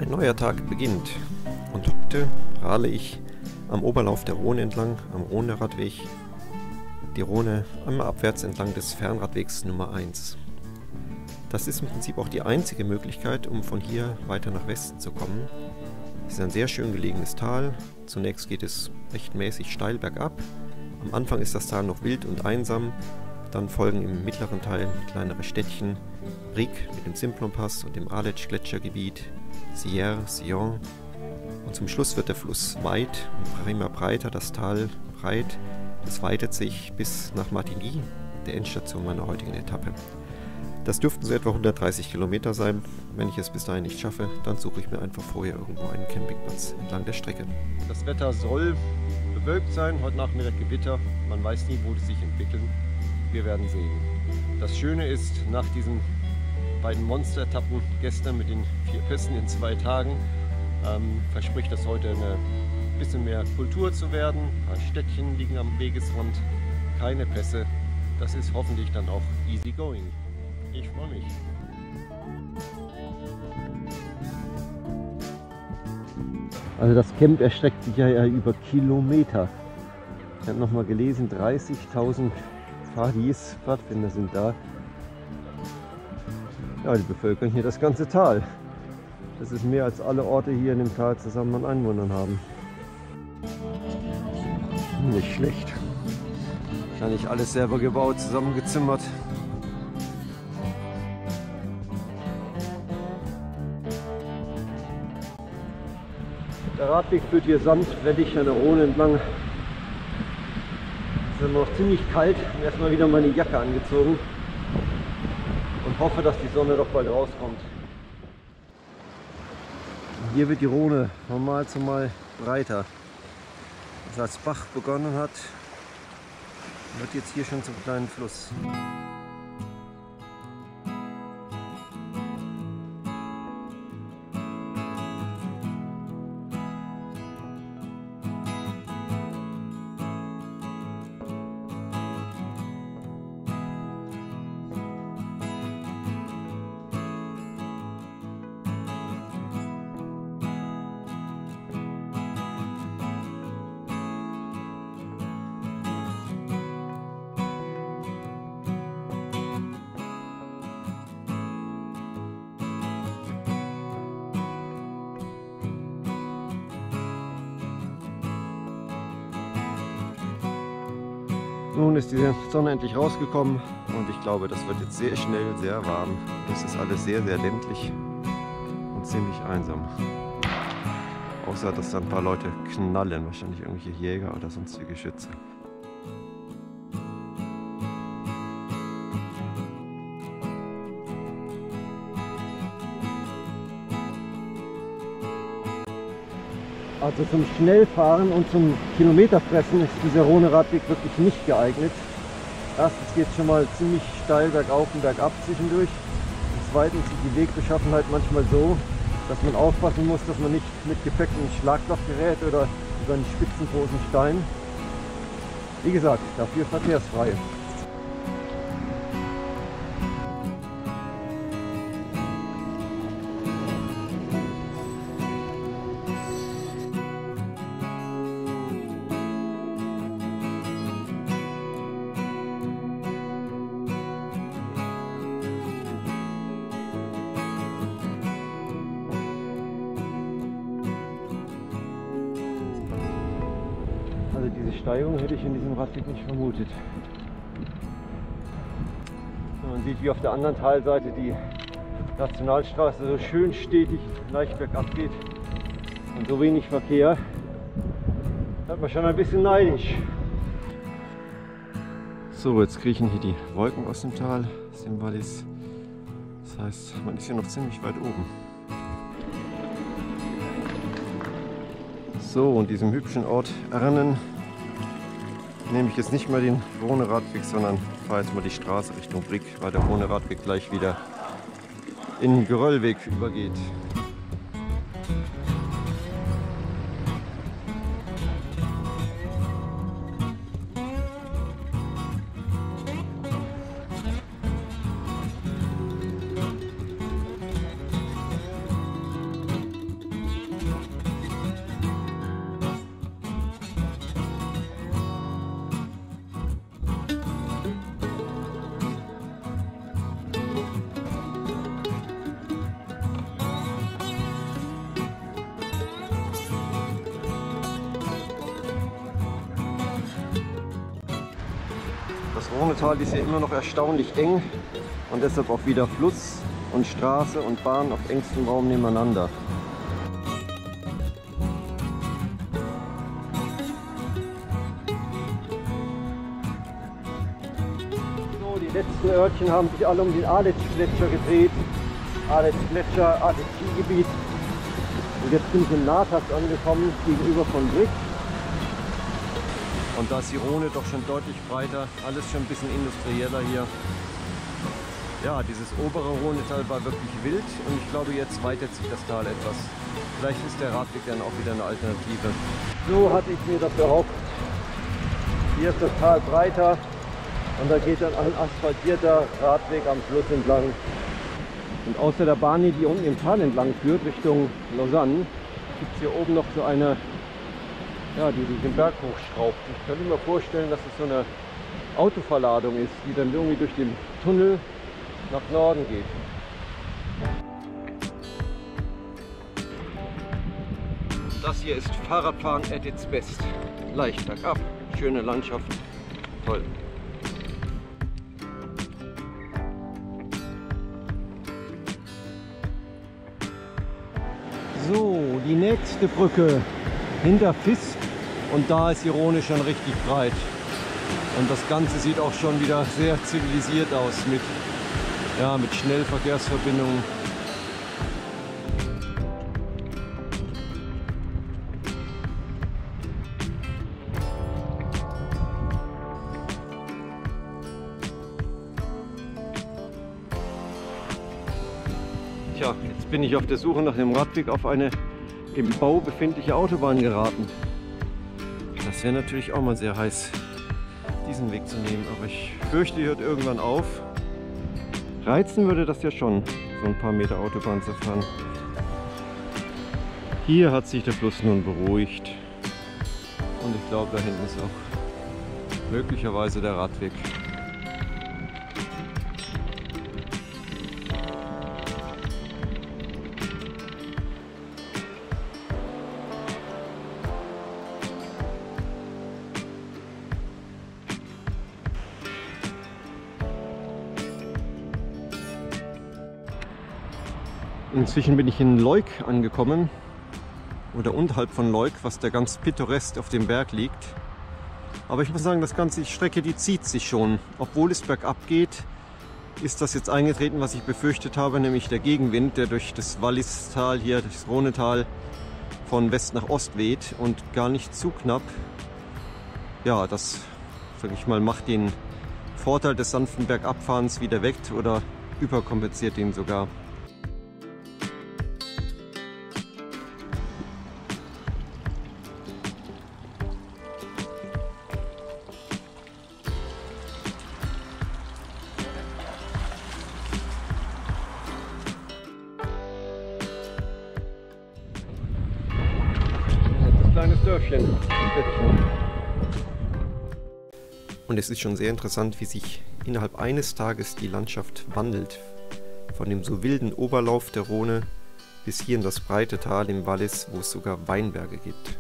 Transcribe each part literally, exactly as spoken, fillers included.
neuer Tag beginnt und heute rahle ich am Oberlauf der Rhone entlang, am Rhone-Radweg, die Rhone einmal abwärts entlang des Fernradwegs Nummer eins. Das ist im Prinzip auch die einzige Möglichkeit, um von hier weiter nach Westen zu kommen. Es ist ein sehr schön gelegenes Tal. Zunächst geht es recht mäßig steil bergab. Am Anfang ist das Tal noch wild und einsam. Dann folgen im mittleren Teil kleinere Städtchen, Brig mit dem Simplon-Pass und dem Aletsch-Gletschergebiet, Sierre, Sion. Und zum Schluss wird der Fluss weit und immer breiter, das Tal breit. Es weitet sich bis nach Martigny, der Endstation meiner heutigen Etappe. Das dürften so etwa hundertdreißig Kilometer sein. Wenn ich es bis dahin nicht schaffe, dann suche ich mir einfach vorher irgendwo einen Campingplatz entlang der Strecke. Das Wetter soll bewölkt sein, heute Nachmittag Gewitter. Man weiß nie, wo es sich entwickeln. Wir werden sehen. Das Schöne ist, nach diesen beiden Monster-Etappen gestern mit den vier Pässen in zwei Tagen, ähm, verspricht das heute eine bisschen mehr Kultur zu werden. Ein paar Städtchen liegen am Wegesrand, keine Pässe. Das ist hoffentlich dann auch easy going. Ich freue mich. Also das Camp erstreckt sich ja über Kilometer. Ich habe noch mal gelesen, dreißigtausend Pfadis, Pfadfinder sind da. Ja, die bevölkern hier das ganze Tal. Das ist mehr als alle Orte hier in dem Tal zusammen an Einwohnern haben. Nicht schlecht. Wahrscheinlich alles selber gebaut, zusammengezimmert. Der Radweg führt hier sanft, wellig an der Rhone entlang. Es ist immer noch ziemlich kalt. Ich habe erstmal wieder meine Jacke angezogen und hoffe, dass die Sonne doch bald rauskommt. Hier wird die Rhone von Mal zu Mal breiter. Was als Bach begonnen hat, wird jetzt hier schon zum kleinen Fluss. Nun ist die Sonne endlich rausgekommen und ich glaube, das wird jetzt sehr schnell, sehr warm. Das ist alles sehr, sehr ländlich und ziemlich einsam. Außer, dass da ein paar Leute knallen, wahrscheinlich irgendwelche Jäger oder sonstige Schütze. Also zum Schnellfahren und zum Kilometerfressen ist dieser Rhone-Radweg wirklich nicht geeignet. Erstens geht es schon mal ziemlich steil bergauf und bergab zwischendurch. Und zweitens ist die Wegbeschaffenheit manchmal so, dass man aufpassen muss, dass man nicht mit Gepäck in ein Schlagloch gerät oder über einen spitzengroßen Stein. Wie gesagt, dafür verkehrsfrei. Also diese Steigung hätte ich in diesem Radweg nicht vermutet. Man sieht, wie auf der anderen Talseite die Nationalstraße so schön stetig leicht bergab geht und so wenig Verkehr. Da hat man schon ein bisschen neidisch. So, jetzt kriechen hier die Wolken aus dem Tal, aus dem Wallis. Das heißt, man ist hier noch ziemlich weit oben. So, und diesem hübschen Ort Ernen nehme ich jetzt nicht mehr den Rhone-Radweg, sondern fahre jetzt mal die Straße Richtung Brig, weil der Rhone-Radweg gleich wieder in den Geröllweg übergeht. Rhonetal ist hier immer noch erstaunlich eng und deshalb auch wieder Fluss und Straße und Bahn auf engstem Raum nebeneinander. So, die letzten Örtchen haben sich alle um den Aletsch-Gletscher gedreht. Aletsch-Gletscher, Aletsch-Skigebiet. Und jetzt bin ich in Natas angekommen, gegenüber von Brig. Und da ist die Rhone doch schon deutlich breiter, alles schon ein bisschen industrieller hier. Ja, dieses obere Rhonetal war wirklich wild und ich glaube, jetzt weitet sich das Tal etwas. Vielleicht ist der Radweg dann auch wieder eine Alternative. So hatte ich mir das erhofft. Hier ist das Tal breiter und da geht dann ein asphaltierter Radweg am Fluss entlang. Und außer der Bahn, die unten im Tal entlang führt, Richtung Lausanne, gibt es hier oben noch so eine, ja, die sich den Berg hochschraubt. Ich könnte mir vorstellen, dass es so eine Autoverladung ist, die dann irgendwie durch den Tunnel nach Norden geht. Das hier ist Fahrradfahren at its best. Leicht bergab, schöne Landschaft, toll. So, die nächste Brücke hinter Visp und da ist die Rhone schon richtig breit. Und das Ganze sieht auch schon wieder sehr zivilisiert aus mit, ja, mit Schnellverkehrsverbindungen. Tja, jetzt bin ich auf der Suche nach dem Radweg auf eine im Bau befindliche Autobahn geraten. Das wäre natürlich auch mal sehr heiß, diesen Weg zu nehmen, aber ich fürchte, die hört irgendwann auf. Reizen würde das ja schon, so ein paar Meter Autobahn zu fahren. Hier hat sich der Fluss nun beruhigt und ich glaube, da hinten ist auch möglicherweise der Radweg. Inzwischen bin ich in Leuk angekommen, oder unterhalb von Leuk, was da ganz pittoresk auf dem Berg liegt. Aber ich muss sagen, das ganze, die Strecke, die zieht sich schon. Obwohl es bergab geht, ist das jetzt eingetreten, was ich befürchtet habe, nämlich der Gegenwind, der durch das Wallistal hier, durch das Rhonetal von West nach Ost weht und gar nicht zu knapp. Ja, das, sag ich mal, macht den Vorteil des sanften Bergabfahrens wieder weg oder überkompensiert ihn sogar. Kleines Dörfchen. Und es ist schon sehr interessant, wie sich innerhalb eines Tages die Landschaft wandelt. Von dem so wilden Oberlauf der Rhone bis hier in das breite Tal im Wallis, wo es sogar Weinberge gibt.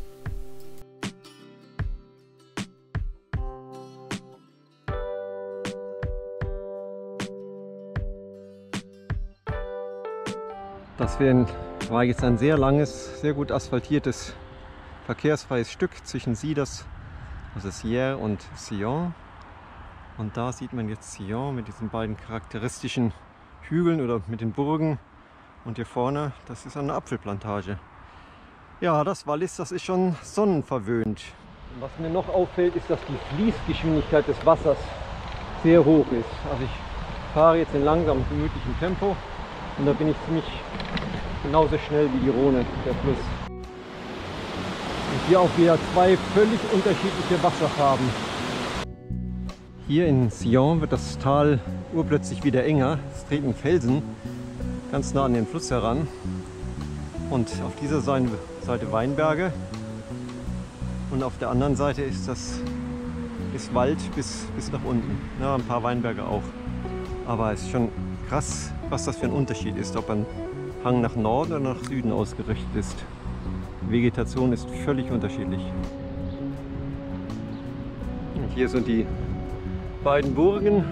Das war jetzt ein sehr langes, sehr gut asphaltiertes, verkehrsfreies Stück zwischen Siders, also Sierre und Sion. Und da sieht man jetzt Sion mit diesen beiden charakteristischen Hügeln oder mit den Burgen. Und hier vorne, das ist eine Apfelplantage. Ja, das Wallis, das ist schon sonnenverwöhnt. Und was mir noch auffällt, ist, dass die Fließgeschwindigkeit des Wassers sehr hoch ist. Also ich fahre jetzt in langsamem, gemütlichem Tempo und da bin ich ziemlich genauso schnell wie die Rhone, der Fluss. Und hier auch wieder zwei völlig unterschiedliche Wasserfarben. Hier in Sion wird das Tal urplötzlich wieder enger. Es treten Felsen ganz nah an den Fluss heran. Und auf dieser Seite Weinberge. Und auf der anderen Seite ist das ist Wald bis, bis nach unten. Ja, ein paar Weinberge auch. Aber es ist schon krass, was das für ein Unterschied ist, ob ein Hang nach Norden oder nach Süden ausgerichtet ist. Die Vegetation ist völlig unterschiedlich. Und hier sind die beiden Burgen.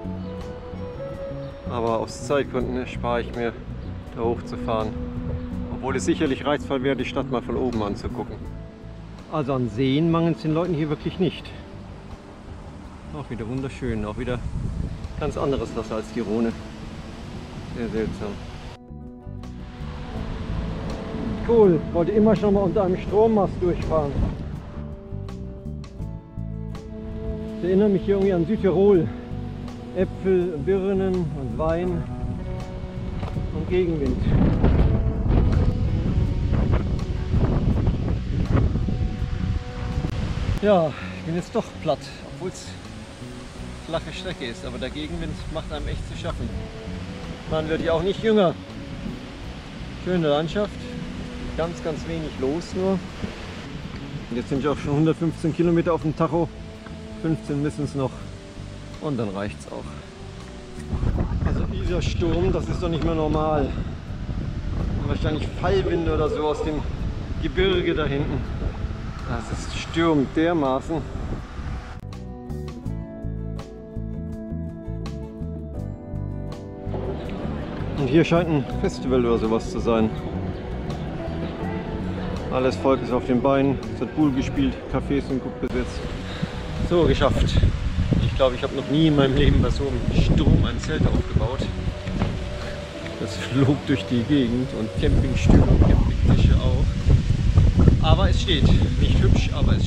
Aber aus Zeitgründen spare ich mir, da hochzufahren. Obwohl es sicherlich reizvoll wäre, die Stadt mal von oben anzugucken. Also an Seen mangelt es den Leuten hier wirklich nicht. Auch wieder wunderschön, auch wieder ganz anderes Wasser als die Rhone. Sehr seltsam. Cool, wollte immer schon mal unter einem Strommast durchfahren. Ich erinnere mich hier irgendwie an Südtirol. Äpfel, Birnen und Wein und Gegenwind. Ja, ich bin jetzt doch platt, obwohl es flache Strecke ist, aber der Gegenwind macht einem echt zu schaffen. Man wird ja auch nicht jünger. Schöne Landschaft, ganz, ganz wenig los nur. Und jetzt sind ja auch schon hundertfünfzehn Kilometer auf dem Tacho, fünfzehn müssen es noch. Und dann reicht's auch. Also dieser Sturm, das ist doch nicht mehr normal. Wahrscheinlich Fallwinde oder so aus dem Gebirge da hinten. Das ist stürmt dermaßen. Und hier scheint ein Festival oder sowas zu sein. Alles Volk ist auf den Beinen, es wird Pool gespielt, Cafés sind gut besetzt. So, geschafft. Ich glaube, ich habe noch nie in meinem Leben bei so einem Sturm ein Zelt aufgebaut. Das flog durch die Gegend und Campingstühle und Campingtische auch. Aber es steht. Nicht hübsch, aber es